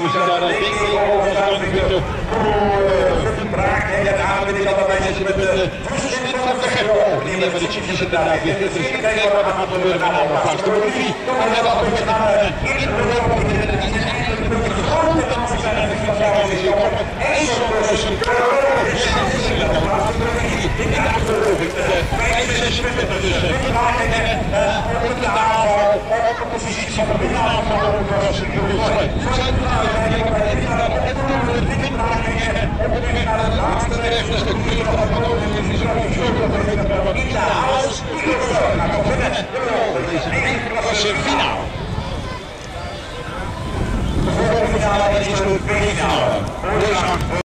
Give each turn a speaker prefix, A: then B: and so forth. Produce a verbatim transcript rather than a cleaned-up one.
A: hoe ze daar denk ik over gaan kunnen. Braak en ja, daar ben ik al bij mensen met de verslinding van de Gerro. Die hebben de chipjes inderdaad weer. Dus ik denk dat we gaan gebeuren aan alle plaatsen. De Rudy, we hebben al een gedaan. Eerst de Europa, die is eigenlijk een beetje groot. En dan zijn er van jou is die op. En zo is het. In de achterhoofd. vijf, zes punten. Dus op de aanval, op de positie van de aanval. Was het heel mooi. Zijn we nou kijken bij de op weg naar het laatste rechterstuk van de beloning in de house. Nou, kom binnen. Deze één-klasse finale. De volgende finale is de B-finale.